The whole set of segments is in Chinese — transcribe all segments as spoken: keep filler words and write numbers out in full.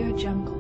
Audio Jungle.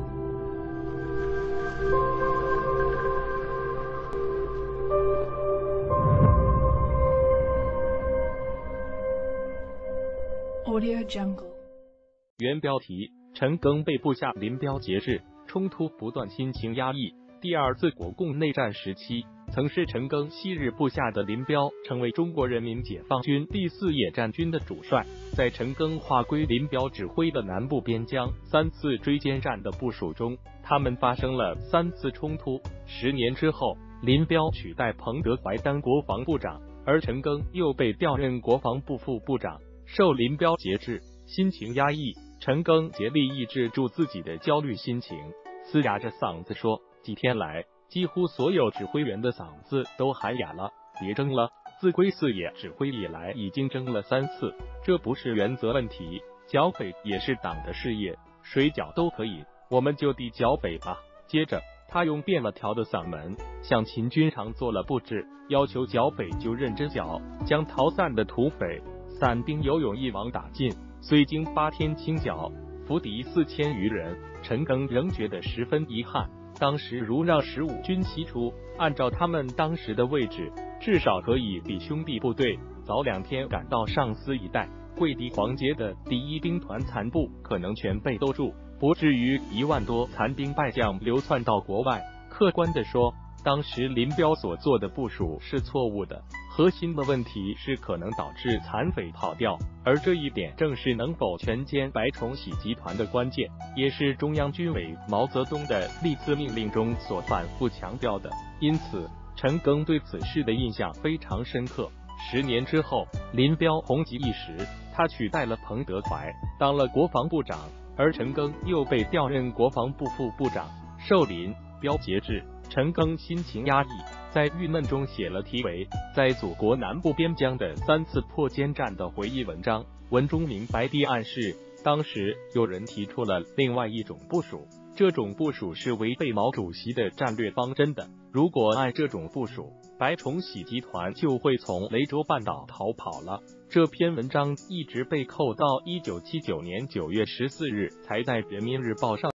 Audio Jungle. 原标题：陈赓被部下林彪节制，冲突不断，心情压抑。第二次国共内战时期，曾是陈赓昔日部下的林彪，成为中国人民解放军第四野战军的主帅。在陈赓划归林彪指挥的南部边疆三次追歼战的部署中，他们发生了三次冲突。十年之后，林彪取代彭德怀当国防部长，而陈赓又被调任国防部副部长，受林彪节制，心情压抑。陈赓竭力抑制住自己的焦虑心情，嘶哑着嗓子说：几天来，几乎所有指挥员的嗓子都喊哑了，别争了，自归四野指挥以来已经争了三次，这不是原则问题，剿匪也是党的事业，谁剿都可以，我们就地剿匪吧。接着他用变了调的嗓门向秦军常做了布置，要求剿匪就认真剿，将逃散的土匪散兵游勇一网打尽。虽经八天清剿，俘敌四千余人，陈赓仍觉得十分遗憾。当时如让十五军齐出，按照他们当时的位置，至少可以比兄弟部队早两天赶到上思一带，桂敌黄街的第一兵团残部可能全被兜住，不至于一万多残兵败将流窜到国外。客观地说，当时林彪所做的部署是错误的，核心的问题是可能导致残匪跑掉，而这一点正是能否全歼白崇禧集团的关键，也是中央军委毛泽东的历次命令中所反复强调的。因此，陈赓对此事的印象非常深刻。十年之后，林彪红极一时，他取代了彭德怀当了国防部长，而陈赓又被调任国防部副部长，受林彪节制。陈赓心情压抑，在郁闷中写了题为《在祖国南部边疆的三次破歼战》的回忆文章，文中明白地暗示，当时有人提出了另外一种部署，这种部署是违背毛主席的战略方针的。如果按这种部署，白崇禧集团就会从雷州半岛逃跑了。这篇文章一直被扣到一九七九年九月十四日才在《人民日报》上